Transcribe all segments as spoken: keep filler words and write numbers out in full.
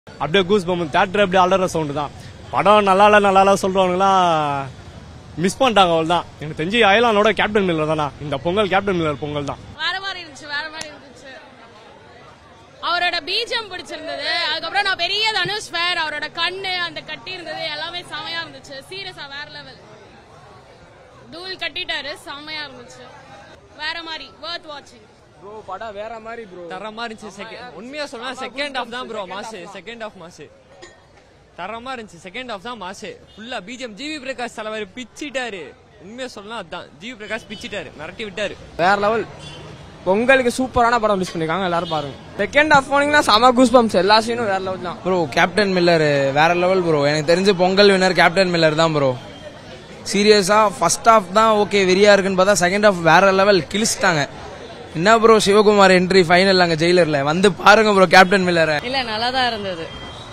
அப்படியே goose pump theatre அப்படியே அலற சவுண்டு தான். படம் நல்லா இல்ல நல்லா இல்ல சொல்றவங்கலாம் மிஸ் பண்ணிட்டாங்க. அவள் தான் எனக்கு தெரிஞ்சு அயலானோட கேப்டன் மில்லர் தானா இந்த பொங்கல். கேப்டன் மில்லர் பொங்கல் தான். வேற மாதிரி இருந்துச்சு வேற மாதிரி இருந்துச்சு. அவரோட பீஜம் பிடிச்சிருந்தது. அதுக்கப்புறம் நான் பெரிய தனுஷ் ஃபேர். அவரோட கண்ணு அந்த கட்டி இருந்தது எல்லாமே செமையா இருந்துச்சு. சீரியஸா வேற லெவல். தூள் கட்டிட்டாரு செமையா இருந்துச்சு. வேற மாதிரி வர்த் வாட்சிங். ப்ரோ படம் வேற மாதிரி ப்ரோ. தரமா இருந்துச்சு. உண்மையா சொன்னா செகண்ட் ஹாஃப் தான் bro mass. Second half mass தரமா இருந்துச்சு. செகண்ட் ஹாஃப் தான் மாசு. ஃபுல்லா பிஜிஎம். ஜிவி பிரகாஷ் தலைவர் பிச்சிட்டாரு. உண்மையா சொல்லலாம் அதுதான். ஜிவி பிரகாஷ் பிச்சிட்டாரு, மிரட்டி விட்டாரு. வேற லெவல். பொங்கலுக்கு சூப்பரான படம் ரிலீஸ் பண்ணிருக்காங்க, எல்லாரும் பாருங்க. செகண்ட் ஹாஃப் போனீங்கன்னா செம கூஸ் பம்ப்ஸ். எல்லா சீனும் வேற லெவல் தான் ப்ரோ. கேப்டன் மில்லர் வேற லெவல் ப்ரோ. எனக்கு தெரிஞ்சு பொங்கல் வின்னர் கேப்டன் மில்லர் தான் ப்ரோ. சீரியஸா ஃபர்ஸ்ட் ஹாஃப் தான் ஓகே வெறியா இருக்குன்னு பார்த்தா செகண்ட் ஹாஃப் வேற லெவல் கிழிச்சிட்டாங்க. என்ன ப்ரோ சிவகுமார் என்ட்ரி ஃபைனல் அங்க ஜெயிலர்ல வந்து பாருங்க ப்ரோ கேப்டன் மில்லர். இல்ல நல்லா தான் இருந்தது.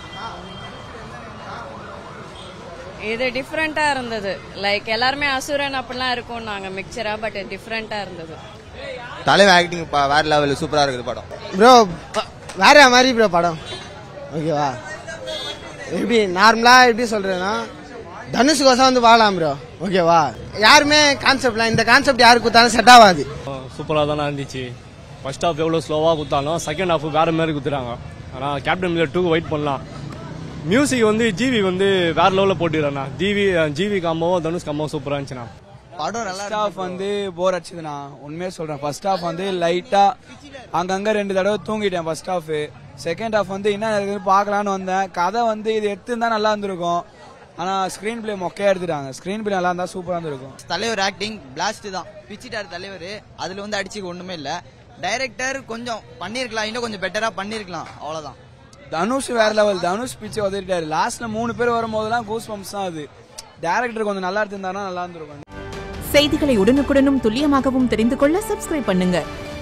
இது டிஃபரெண்டா இருந்தது. லைக் எல்லாருமே அசுரன் அப்படிலாம் இருக்கும் நாங்க மிக்சரா. பட் டிஃபரெண்டா இருந்தது. தலைவர் ஆக்டிங் வேற லெவல் சூப்பரா இருக்குது படம் ப்ரோ. வேற மாதிரி ப்ரோ படம். ஓகேவா? எப்படி நார்மலா எப்படி சொல்றேன்னா தனுஷுக்கோசம் வந்து வாழலாம் ப்ரோ. ஓகேவா? யாருமே கான்செப்ட்லாம் இந்த கான்செப்ட் யாருக்கு குத்தாலும் செட் ஆகாது. சூப்பரா தானே இருந்துச்சு. ஃபர்ஸ்ட் ஹாஃப் எவ்வளவு ஸ்லோவா குத்தாலும் செகண்ட் ஹாஃப் வேற மாதிரி குத்துறாங்க. ஆனா கேப்டன் மில்லர் டூ வெயிட் பண்ணலாம். மியூசிக் வந்து ஜிவி வந்து வேற லெவல்ல போட்டுறானா. ஜிவி ஜிவி காம்போ தனுஷ் காம்போ சூப்பரா இருந்துச்சுண்ணா. படம் நல்லா ஹாஃப் வந்து போர் அடிச்சதுண்ணா. உண்மையா சொல்றேன். ஃபர்ஸ்ட் ஹாஃப் வந்து லைட்டா அங்கங்க ரெண்டு தடவை தூங்கிட்டேன் ஃபர்ஸ்ட் ஹாஃப். செகண்ட் ஹாஃப் வந்து என்ன இருக்குன்னு பாக்கலான்னு வந்தேன். கதை வந்து இது எடுத்துருந்தா நல்லா இருந்திருக்கும். ஆனா ஸ்கிரீன் பிளே மொக்கையா எடுத்துட்டாங்க. ஸ்கிரீன் பிளே நல்லா இருந்தா சூப்பரா இருந்திருக்கும். தலைவர் ஆக்டிங் பிளாஸ்ட் தான். பிச்சிட்டாரு தலைவர். அதுல வந்து அடிச்சுக்க ஒண்ணுமே இல்ல. டைரக்டர் கொஞ்சம் பண்ணிருக்கலாம், இன்னும் கொஞ்சம் பெட்டரா பண்ணிருக்கலாம், அவ்வளவுதான். தனுஷ் வேற லெவல். தனுஷ் பிச்சு உதறிட்டாரு. லாஸ்ட்ல மூணு பேர் வரும்போதெல்லாம் கூஸ் பம்ப்ஸ் தான். அது டைரக்டர் கொஞ்சம் நல்லா எடுத்திருந்தாருன்னா நல்லா இருந்திருக்கும். செய்திகளை உடனுக்குடனும் துல்லியமாகவும் தெரிந்து கொள்ள சப்ஸ்கிரைப் பண்ணுங்க.